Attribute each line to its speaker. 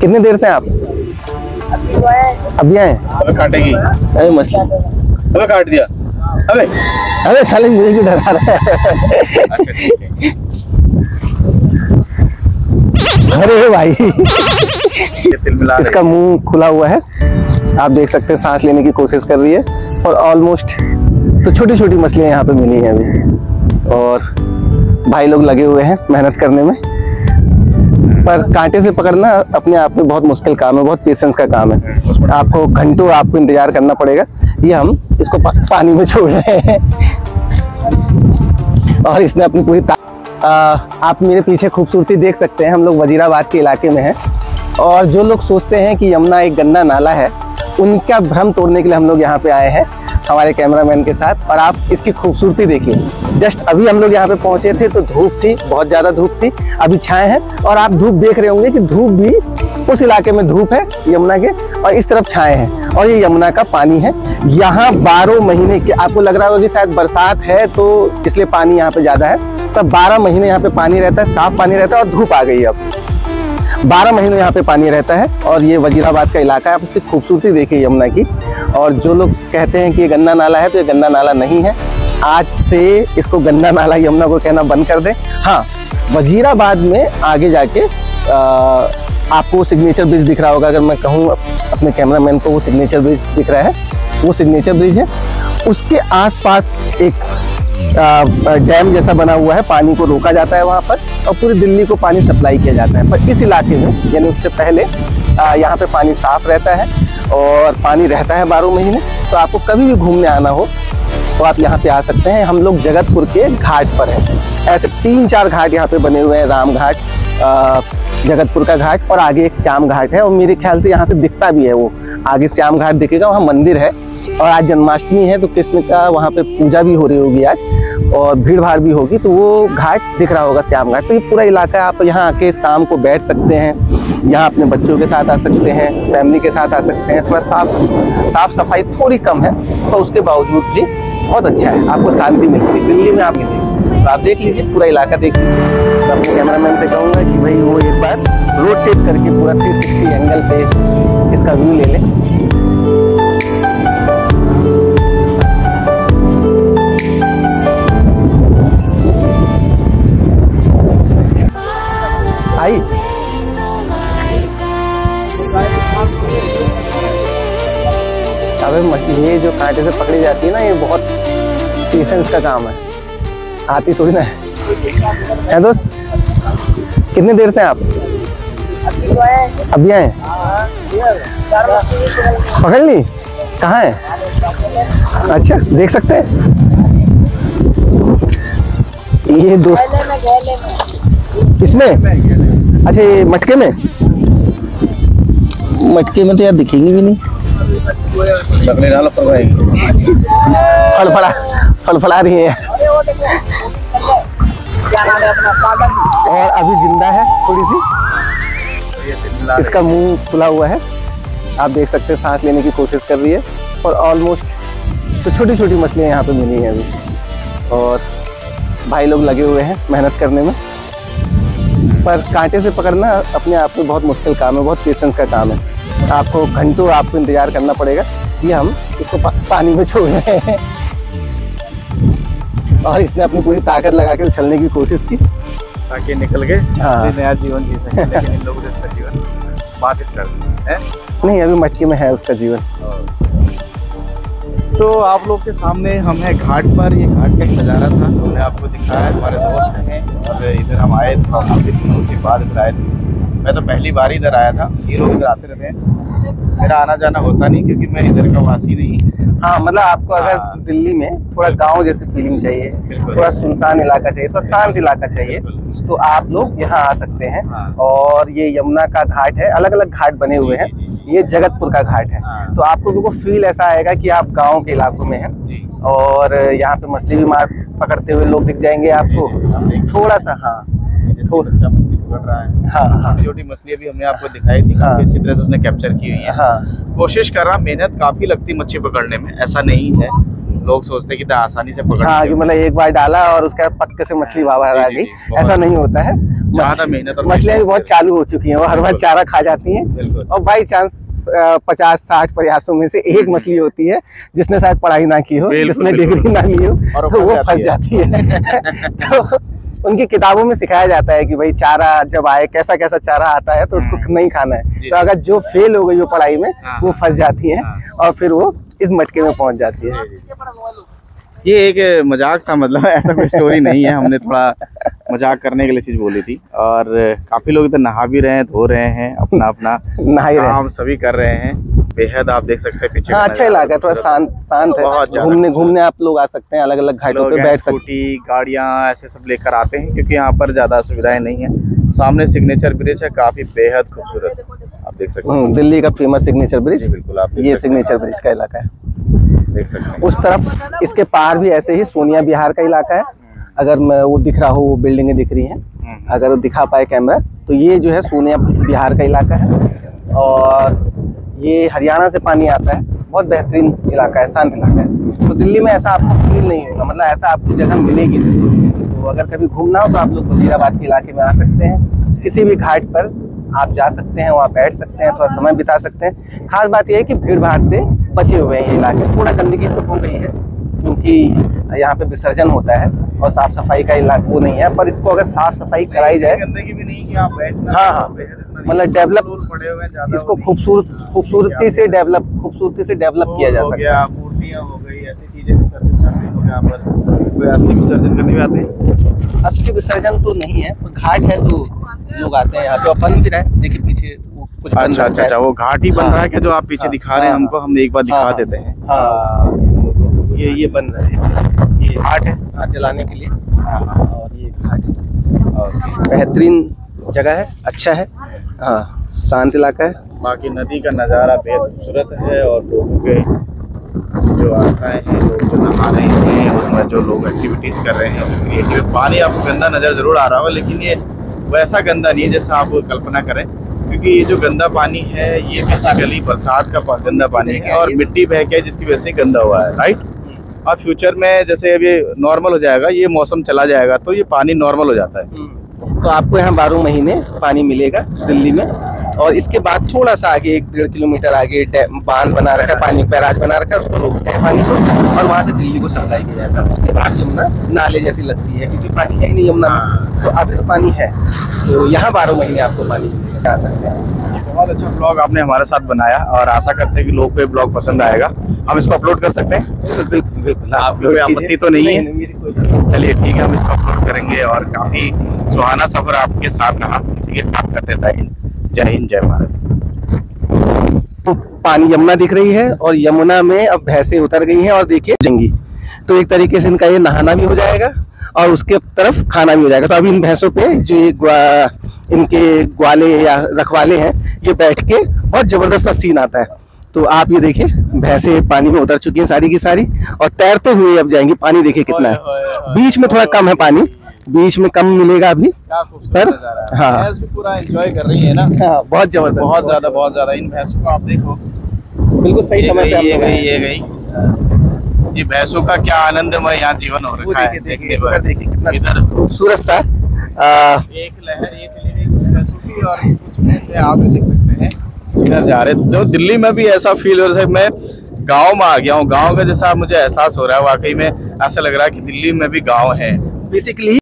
Speaker 1: कितनी देर से आप अभी आए?
Speaker 2: अबे काटेगी।
Speaker 1: अरे मछली,
Speaker 2: अबे काट दिया। अबे
Speaker 1: अरे साले मुझे क्यों डरा रहा है?
Speaker 2: अच्छा ठीक है।
Speaker 1: अरे भाई
Speaker 2: ये तिलमिला
Speaker 1: इसका मुंह खुला हुआ है, आप देख सकते हैं सांस लेने की कोशिश कर रही है। और ऑलमोस्ट तो छोटी छोटी मछलियां यहाँ पे मिली हैं अभी, और भाई लोग लगे हुए हैं मेहनत करने में। पर कांटे से पकड़ना अपने आप में बहुत मुश्किल काम है, बहुत पेशेंस का काम है। आपको घंटों आपको इंतजार करना पड़ेगा। ये हम इसको पानी में छोड़ रहे हैं और इसने अपनी पूरी आप मेरे पीछे खूबसूरती देख सकते हैं। हम लोग वजीराबाद के इलाके में हैं, और जो लोग सोचते हैं कि यमुना एक गंदा नाला है, उनका भ्रम तोड़ने के लिए हम लोग यहाँ पे आए हैं हमारे कैमरामैन के साथ। और आप इसकी खूबसूरती देखिए। जस्ट अभी हम लोग यहाँ पे पहुँचे थे तो धूप थी, बहुत ज़्यादा धूप थी। अभी छाए हैं, और आप धूप देख रहे होंगे कि धूप भी उस इलाके में धूप है यमुना के, और इस तरफ छाए हैं। और ये यमुना का पानी है। यहाँ 12 महीने के, आपको लग रहा होगा कि शायद बरसात है तो इसलिए पानी यहाँ पे ज़्यादा है, पर 12 महीने यहाँ पे पानी रहता है, साफ पानी रहता है। और धूप आ गई है, अब 12 महीने यहाँ पे पानी रहता है। और ये वजीराबाद का इलाका है। आप इसकी खूबसूरती देखिए यमुना की। और जो लोग कहते हैं कि ये गंदा नाला है, तो ये गंदा नाला नहीं है। आज से इसको गंदा नाला यमुना को कहना बंद कर दें। हाँ, वजीराबाद में आगे जाके आपको सिग्नेचर ब्रिज दिख रहा होगा। अगर मैं कहूँ अपने कैमरामैन को, वो सिग्नेचर ब्रिज दिख रहा है, वो सिग्नेचर ब्रिज है। उसके आसपास एक डैम जैसा बना हुआ है, पानी को रोका जाता है वहाँ पर, और पूरी दिल्ली को पानी सप्लाई किया जाता है। पर इस इलाके में, यानी उससे पहले यहाँ पे पानी साफ रहता है और पानी रहता है 12 महीने। तो आपको कभी भी घूमने आना हो तो आप यहाँ पे आ सकते हैं। हम लोग जगतपुर के घाट पर हैं। ऐसे 3-4 घाट यहाँ पे बने हुए हैं, राम घाट, जगतपुर का घाट, और आगे एक श्याम घाट है। और मेरे ख्याल से यहाँ से दिखता भी है, वो आगे श्याम घाट दिखेगा, वहाँ मंदिर है। और आज जन्माष्टमी है तो कृष्ण का वहाँ पे पूजा भी हो रही होगी आज, और भीड़ भाड़ भी होगी, तो वो घाट दिख रहा होगा, श्याम घाट। तो ये पूरा इलाका है। आप यहाँ आके शाम को बैठ सकते हैं, यहाँ अपने बच्चों के साथ आ सकते हैं, फैमिली के साथ आ सकते हैं। थोड़ा साफ सफाई थोड़ी कम है, तो उसके बावजूद भी बहुत अच्छा है, आपको शांति मिलती है। दिल्ली में आप नहीं देखिए, तो आप देख लीजिए, पूरा इलाका देख लीजिए। तो अपने कैमरामैन से कहूँगा कि भाई वो एक बार रोटेट करके पूरा 360 एंगल से इसका व्यू ले लें। आई अबे ये जो कांटे से पकड़ी जाती है ना, ये बहुत पेशेंस का काम है, आती थोड़ी ना है। दोस्त, कितनी देर से आप अभी आए? पकड़ ली? कहाँ है? अच्छा, देख सकते हैं ये दोस्त इसमें। अच्छा, ये मटके में? मटके में तो यार दिखेंगी भी नहीं। फलफला रही है और अभी जिंदा है थोड़ी सी। इसका मुंह खुला हुआ है, आप देख सकते हैं, सांस लेने की कोशिश कर रही है। और ऑलमोस्ट तो छोटी छोटी मछलियां यहाँ पे मिली हैं अभी, और भाई लोग लगे हुए हैं मेहनत करने में। पर कांटे से पकड़ना अपने आप में बहुत मुश्किल काम है, बहुत पेशेंस का काम है। आपको घंटों आपको इंतजार करना पड़ेगा। ये हम इसको पानी में छोड़ रहे हैं, और इसने अपनी पूरी ताकत लगा के उछलने की कोशिश की
Speaker 2: ताकि निकल के नया जीवन जी सके। लेकिन इन लोगों ने इसका जीवन बाधित कर दिया है। नहीं,
Speaker 1: अभी मटके में है उसका जीवन।
Speaker 2: तो आप लोग के सामने हम हैं घाट पर। ये घाट का एक नज़ारा था, हमने आपको दिखाया। हमारे दोस्त हैं, और इधर हम आए थे काफ़ी दिनों के बाद इधर आए थे। मैं तो पहली बार इधर आया था। ये लोग इधर आते रहते हैं, मेरा आना जाना होता नहीं क्योंकि मैं इधर का वासी नहीं।
Speaker 1: हाँ, मतलब आपको अगर दिल्ली में थोड़ा गांव जैसी फीलिंग चाहिए, थोड़ा सुनसान इलाका चाहिए, थोड़ा शांत इलाका चाहिए, तो आप लोग यहाँ आ सकते हैं। और ये यमुना का घाट है, अलग अलग घाट बने हुए हैं। ये जगतपुर का घाट है, तो आपको बिल्कुल फील ऐसा आएगा कि आप गांव के इलाकों में हैं। और यहाँ पे मछली भी मार पकड़ते हुए लोग दिख जाएंगे आपको थोड़ा सा। हाँ,
Speaker 2: अच्छा मछली पकड़ रहा है।
Speaker 1: हाँ,
Speaker 2: छोटी मछली अभी हमने आपको दिखाई थी, काफी अच्छी तरह से उसने कैप्चर की हुई है।
Speaker 1: हाँ,
Speaker 2: कोशिश कर रहा, मेहनत काफी लगती मच्छी पकड़ने में, ऐसा नहीं है। लोग सोचते हैं कि आसानी से पकड़
Speaker 1: हाँ, कि मतलब एक बार डाला और उसका पक्के से मछली बाहर आ गई, ऐसा नहीं होता है।
Speaker 2: ज्यादा मेहनत और
Speaker 1: मछलियाँ भी बहुत चालू हो चुकी हैं, वो हर बार चारा खा जाती हैं और बाई चांस 50-60 प्रयासों में से एक मछली होती है जिसने शायद पढ़ाई ना की हो, जिसने डिग्री ना ली हो, तो वो फंस जाती है। तो उनकी किताबों में सिखाया जाता है कि भाई चारा जब आए कैसा कैसा चारा आता है तो उसको नहीं खाना है। तो अगर जो फेल हो गई हो पढ़ाई में वो फंस जाती है और फिर वो इस मटके में पहुंच जाती है।
Speaker 2: ये एक मजाक था, मतलब ऐसा कोई स्टोरी नहीं है, हमने थोड़ा मजाक करने के लिए चीज बोली थी। और काफी लोग इधर नहा भी रहे हैं, धो रहे हैं, अपना अपना काम सभी कर रहे हैं। बेहद आप देख सकते हैं पीछे।
Speaker 1: हाँ, अच्छा इलाका है, थोड़ा शांत है। घूमने आप लोग आ सकते हैं, अलग अलग घाटों पे बैठ सकते हैं।
Speaker 2: गाड़ियाँ ऐसे सब लेकर आते हैं क्योंकि यहाँ पर ज्यादा सुविधाएं नहीं है। सामने सिग्नेचर ब्रिज है, काफी बेहद खूबसूरत, आप देख सकते हैं।
Speaker 1: दिल्ली का फेमस सिग्नेचर ब्रिज,
Speaker 2: बिल्कुल आप
Speaker 1: ये सिग्नेचर ब्रिज का इलाका है,
Speaker 2: देख सकते हैं।
Speaker 1: उस तरफ इसके पार भी ऐसे ही सोनिया विहार का इलाका है। अगर वो दिख रहा हो, वो बिल्डिंगें दिख रही हैं, अगर वो दिखा पाए कैमरा, तो ये जो है सोनिया विहार का इलाका है। और ये हरियाणा से पानी आता है, बहुत बेहतरीन इलाका है, शांत इलाका है। तो दिल्ली में ऐसा आपको फील नहीं होगा, मतलब ऐसा आपको जगह मिलेगी नहीं। तो अगर कभी घूमना हो तो आप लोग वजीराबाद के इलाके में आ सकते हैं, किसी भी घाट पर आप जा सकते हैं, वहाँ बैठ सकते हैं, थोड़ा समय बिता सकते हैं। खास बात यह है कि भीड़ भाड़ से बचे हुए हैं ये इलाके। थोड़ा गंदगी तो हो गई है क्योंकि यहाँ पे विसर्जन होता है और साफ सफाई का इलाका वो नहीं है, पर इसको अगर साफ सफाई कराई जाए,
Speaker 2: गंदगी भी नहीं कि आप बैठना,
Speaker 1: हाँ, मतलब डेवलप, इसको खूबसूरती से डेवलप किया जा सकता है।
Speaker 2: मूर्तियाँ हो गई, ऐसी चीजें विसर्जन करते हैं यहाँ पर। कोई अस्थि विसर्जन करने भी आते हैं?
Speaker 1: अस्थि विसर्जन तो नहीं है, पर घाट है तो लोग आते हैं यहाँ पे। अपन भी रहे, देखिए पीछे कुछ
Speaker 2: अच्छा, वो घाट ही बन रहा है कि जो आप पीछे दिखा रहे हैं हमको, हम एक बार दिखा देते हैं।
Speaker 1: ये बन रहा है, ये घाट है हाथ जलाने के लिए, और ये घाट है। बेहतरीन जगह है, अच्छा है, हाँ, शांत इलाका है।
Speaker 2: बाकी नदी का नज़ारा बेहद खूबसूरत है और लोगों के जो आस्थाएं हैं, लोग जो नहा रहे हैं, उसमें जो लोग एक्टिविटीज़ कर रहे हैं, जो क्रिएटिव। पानी आपको गंदा नज़र ज़रूर आ रहा होगा, लेकिन ये वैसा गंदा नहीं है जैसा आप कल्पना करें, क्योंकि ये जो गंदा पानी है ये बेसिकली बरसात का गंदा पानी है और मिट्टी बह के जिसकी वजह से गंदा हुआ है, राइट। और फ्यूचर में जैसे अभी नॉर्मल हो जाएगा, ये मौसम चला जाएगा तो ये पानी नॉर्मल हो जाता है।
Speaker 1: तो आपको यहाँ 12 महीने पानी मिलेगा दिल्ली में। और इसके बाद थोड़ा सा आगे 1-1.5 किलोमीटर आगे बांध बना रखा है, पानी बैराज बना रखा है, उसको रोकते हैं पानी को और वहाँ से दिल्ली को सप्लाई किया जाता है। उसके बाद यमुना नाले जैसी लगती है, क्योंकि पानी है ही नहीं यमुना में, तो अभी तो पानी है, तो यहाँ 12 महीने आपको पानी मिलेगा, आ सकते हैं।
Speaker 2: बहुत अच्छा ब्लॉग आपने हमारे साथ बनाया और आशा करते हैं कि लोग को ये ब्लॉग पसंद आएगा। हम इसको अपलोड कर सकते हैं?
Speaker 1: बिल्कुल,
Speaker 2: आप कोई आपत्ति तो नहीं है? चलिए ठीक है, हम इसको अपलोड करेंगे। और काफी सुहाना सफर आपके साथ रहा, इसी के साथ करते थे। जय हिंद, जय भारत।
Speaker 1: तो पानी यमुना दिख रही है और यमुना में अब भैंसें उतर गई हैं और देखिए जंगी, तो एक तरीके से इनका ये नहाना भी हो जाएगा और उसके तरफ खाना भी हो जाएगा। तो अभी इन भैंसों पे जो ये इनके ग्वाले या रखवाले हैं, ये बैठ के बहुत जबरदस्त सीन आता है। तो आप ये देखिए, भैंसें पानी में उतर चुकी हैं सारी की सारी और तैरते हुए अब जाएंगी। पानी देखिए कितना है, बीच में थोड़ा कम है पानी, बीच में कम मिलेगा अभी, पर हाँ
Speaker 2: पूरा एंजॉय कर रही है ना।
Speaker 1: हाँ, बहुत जबरदस्त,
Speaker 2: बहुत ज्यादा। इन भैंसों को आप देखो,
Speaker 1: बिल्कुल सही समय पे
Speaker 2: ये गई। ये भैंसों का क्या आनंदमय यहाँ जीवन हो रखा है।
Speaker 1: देखिए कितना खूबसूरत सा
Speaker 2: एक लहर ये चली गई भैंसों की और कुछ भैंसे आप देख सकते हैं इधर जा रहे। तो दिल्ली में भी ऐसा फील हो रहा है, मैं गांव में आ गया हूँ, गांव का जैसा मुझे एहसास हो रहा है। वाकई में ऐसा लग रहा है कि दिल्ली में भी गांव है बेसिकली।